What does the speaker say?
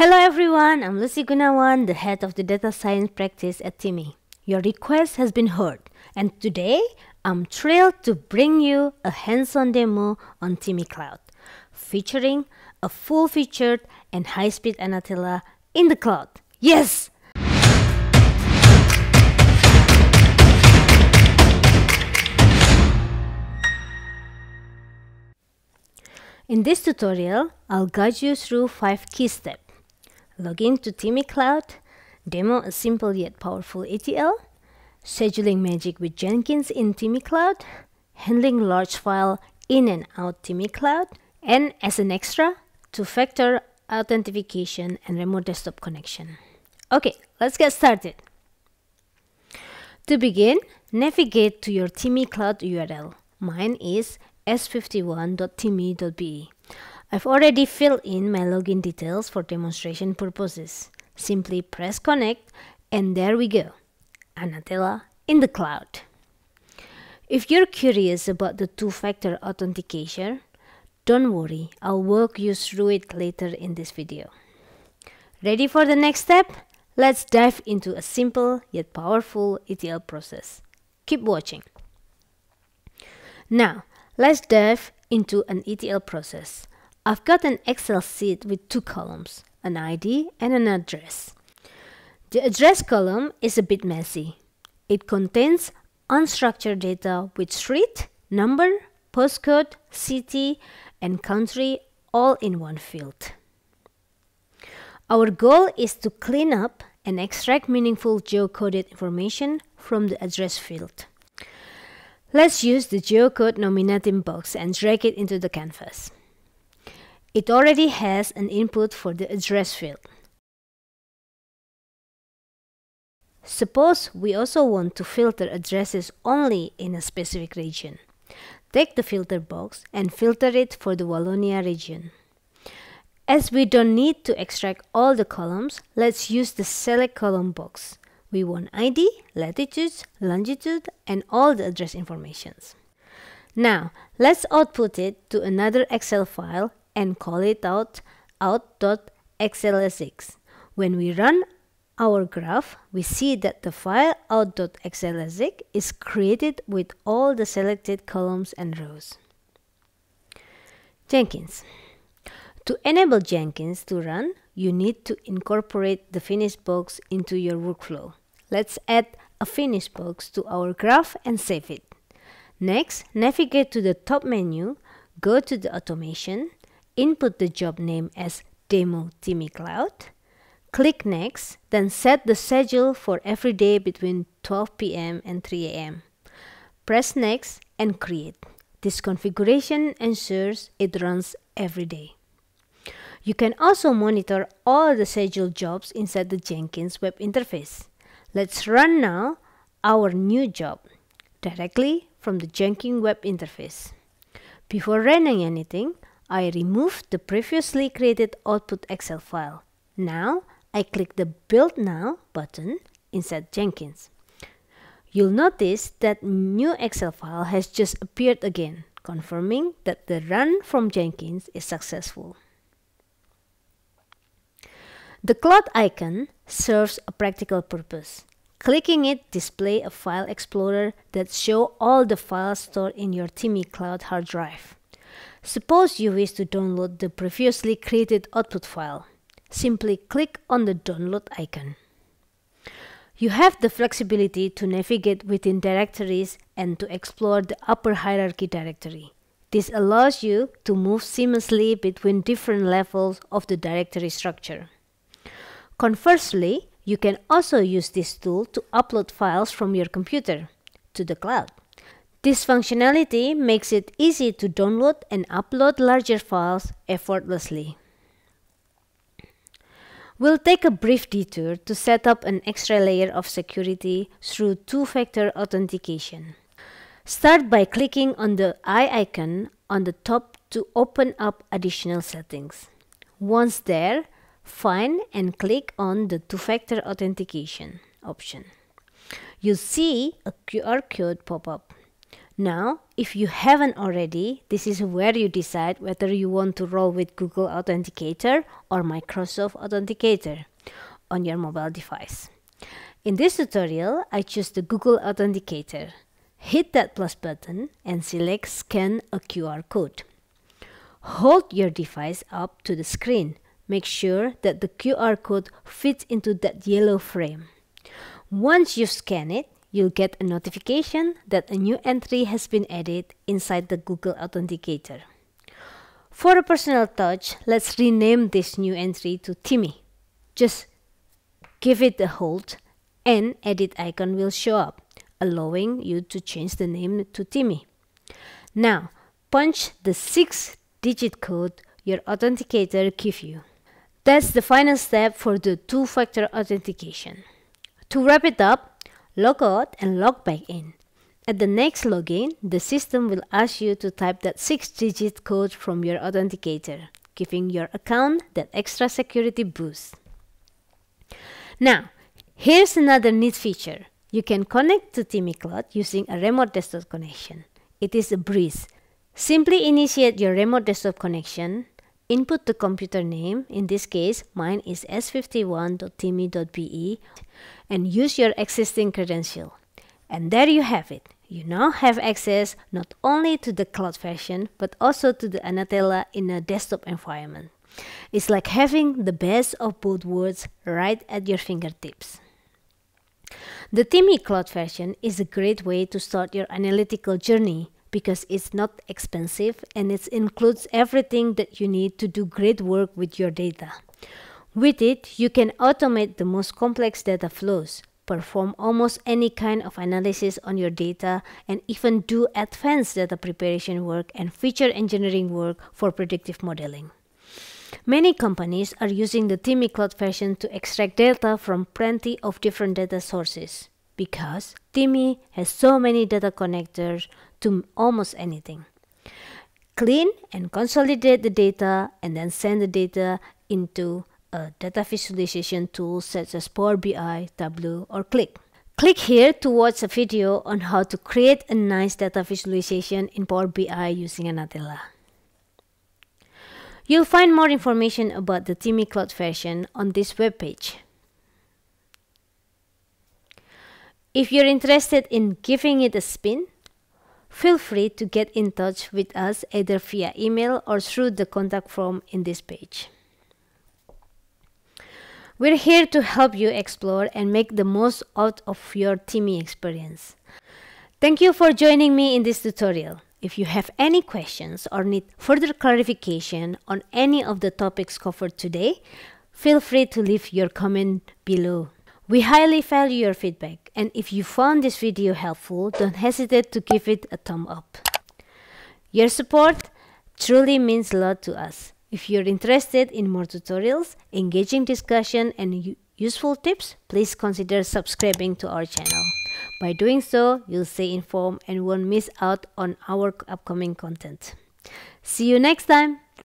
Hello everyone, I'm Lucy Gunawan, the head of the data science practice at TIMi. Your request has been heard, and today I'm thrilled to bring you a hands-on demo on TIMi Cloud, featuring a full-featured and high-speed Anatella in the cloud. Yes! In this tutorial, I'll guide you through 5 key steps. Log in to TIMi Cloud, demo a simple yet powerful ETL, scheduling magic with Jenkins in TIMi Cloud, handling large file in and out TIMi Cloud, and as an extra, two-factor authentication and remote desktop connection. Okay, let's get started. To begin, navigate to your TIMi Cloud URL. Mine is s51.timi.be. I've already filled in my login details for demonstration purposes. Simply press connect and there we go. Anatella in the cloud. If you're curious about the two-factor authentication, don't worry, I'll walk you through it later in this video. Ready for the next step? Let's dive into a simple yet powerful ETL process. Keep watching. Now, let's dive into an ETL process. I've got an Excel sheet with 2 columns, an ID and an address. The address column is a bit messy. It contains unstructured data with street, number, postcode, city, and country all in one field. Our goal is to clean up and extract meaningful geocoded information from the address field. Let's use the geocode nominating box and drag it into the canvas. It already has an input for the address field. Suppose we also want to filter addresses only in a specific region. Take the filter box and filter it for the Wallonia region. As we don't need to extract all the columns, let's use the select column box. We want ID, latitude, longitude, and all the address informations. Now, let's output it to another Excel file and call it out.xlsx. When we run our graph, we see that the file out.xlsx is created with all the selected columns and rows. Jenkins. To enable Jenkins to run, you need to incorporate the finished box into your workflow. Let's add a finished box to our graph and save it. Next, navigate to the top menu, go to the automation, input the job name as Demo TIMi Cloud, click Next, then set the schedule for every day between 12 p.m. and 3 a.m. Press Next and create. This configuration ensures it runs every day. You can also monitor all the scheduled jobs inside the Jenkins web interface. Let's run now our new job directly from the Jenkins web interface. Before running anything, I removed the previously created output Excel file. Now, I click the Build Now button inside Jenkins. You'll notice that new Excel file has just appeared again, confirming that the run from Jenkins is successful. The cloud icon serves a practical purpose. Clicking it displays a file explorer that shows all the files stored in your TIMi Cloud hard drive. Suppose you wish to download the previously created output file. Simply click on the download icon. You have the flexibility to navigate within directories and to explore the upper hierarchy directory. This allows you to move seamlessly between different levels of the directory structure. Conversely, you can also use this tool to upload files from your computer to the cloud. This functionality makes it easy to download and upload larger files effortlessly. We'll take a brief detour to set up an extra layer of security through two-factor authentication. Start by clicking on the eye icon on the top to open up additional settings. Once there, find and click on the two-factor authentication option. You'll see a QR code pop up. Now, if you haven't already, this is where you decide whether you want to roll with Google Authenticator or Microsoft Authenticator on your mobile device. In this tutorial, I choose the Google Authenticator. Hit that plus button and select Scan a QR code. Hold your device up to the screen. Make sure that the QR code fits into that yellow frame. Once you scan it, you'll get a notification that a new entry has been added inside the Google Authenticator. For a personal touch, let's rename this new entry to TIMi. Just give it a hold and edit icon will show up, allowing you to change the name to TIMi. Now, punch the 6-digit code your authenticator gives you. That's the final step for the two-factor authentication. To wrap it up, log out and log back in. At the next login, the system will ask you to type that 6-digit code from your authenticator, giving your account that extra security boost. Now, here's another neat feature. You can connect to TIMi Cloud using a remote desktop connection. It is a breeze. Simply initiate your remote desktop connection, input the computer name, in this case mine is s51.timi.be, and use your existing credential. And there you have it. You now have access not only to the cloud version but also to the Anatella in a desktop environment. It's like having the best of both worlds right at your fingertips. The TIMi Cloud version is a great way to start your analytical journey because it's not expensive and it includes everything that you need to do great work with your data. With it, you can automate the most complex data flows, perform almost any kind of analysis on your data, and even do advanced data preparation work and feature engineering work for predictive modeling. Many companies are using the TIMi Cloud version to extract data from plenty of different data sources because TIMi has so many data connectors to almost anything. Clean and consolidate the data and then send the data into a data visualization tool such as Power BI, Tableau, or Qlik. Click here to watch a video on how to create a nice data visualization in Power BI using Anatella. You'll find more information about the TIMi Cloud version on this webpage. If you're interested in giving it a spin, feel free to get in touch with us either via email or through the contact form in this page. We're here to help you explore and make the most out of your TIMi experience. Thank you for joining me in this tutorial. If you have any questions or need further clarification on any of the topics covered today, feel free to leave your comment below. We highly value your feedback, and if you found this video helpful, don't hesitate to give it a thumb up. Your support truly means a lot to us. If you're interested in more tutorials, engaging discussion, and useful tips, please consider subscribing to our channel. By doing so, you'll stay informed and won't miss out on our upcoming content. See you next time!